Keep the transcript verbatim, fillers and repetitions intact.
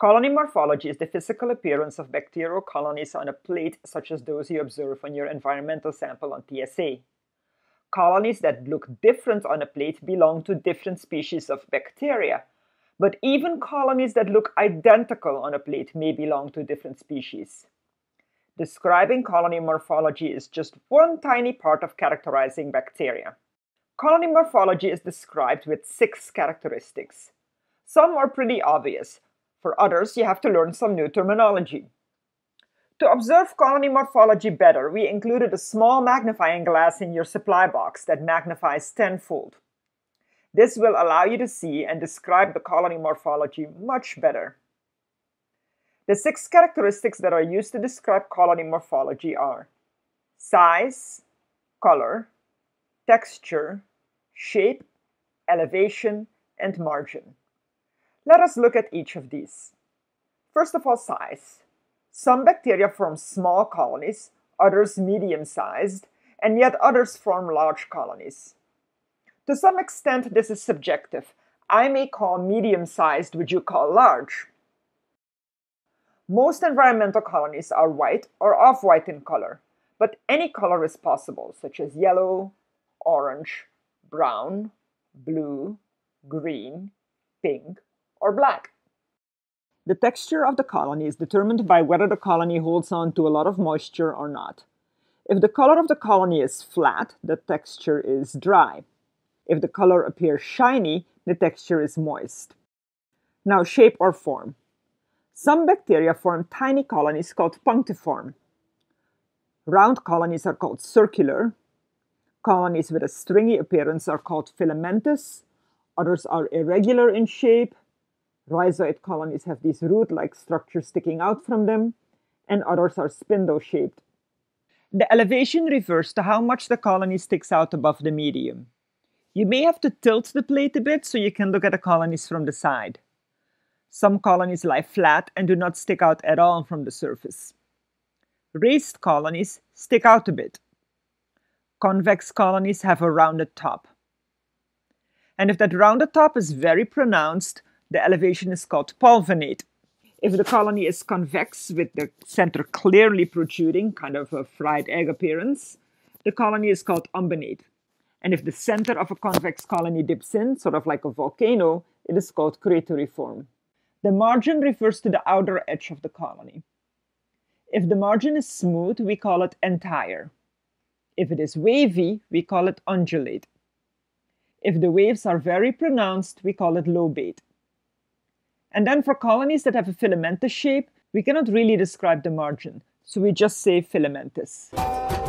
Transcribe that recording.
Colony morphology is the physical appearance of bacterial colonies on a plate such as those you observe on your environmental sample on T S A. Colonies that look different on a plate belong to different species of bacteria, but even colonies that look identical on a plate may belong to different species. Describing colony morphology is just one tiny part of characterizing bacteria. Colony morphology is described with six characteristics. Some are pretty obvious. For others, you have to learn some new terminology. To observe colony morphology better, we included a small magnifying glass in your supply box that magnifies tenfold. This will allow you to see and describe the colony morphology much better. The six characteristics that are used to describe colony morphology are size, color, texture, shape, elevation, and margin. Let us look at each of these. First of all, size. Some bacteria form small colonies, others medium-sized, and yet others form large colonies. To some extent, this is subjective. I may call medium-sized what you call large. Most environmental colonies are white or off-white in color, but any color is possible, such as yellow, orange, brown, blue, green, pink, or black. The texture of the colony is determined by whether the colony holds on to a lot of moisture or not. If the color of the colony is flat, the texture is dry. If the color appears shiny, the texture is moist. Now, shape or form. Some bacteria form tiny colonies called punctiform. Round colonies are called circular. Colonies with a stringy appearance are called filamentous. Others are irregular in shape. Rhizoid colonies have these root-like structures sticking out from them, and others are spindle-shaped. The elevation refers to how much the colony sticks out above the medium. You may have to tilt the plate a bit so you can look at the colonies from the side. Some colonies lie flat and do not stick out at all from the surface. Raised colonies stick out a bit. Convex colonies have a rounded top. And if that rounded top is very pronounced, the elevation is called pulvinate. If the colony is convex with the center clearly protruding, kind of a fried egg appearance, the colony is called umbinate. And if the center of a convex colony dips in, sort of like a volcano, it is called crateriform. The margin refers to the outer edge of the colony. If the margin is smooth, we call it entire. If it is wavy, we call it undulate. If the waves are very pronounced, we call it lobate. And then for colonies that have a filamentous shape, we cannot really describe the margin, so we just say filamentous.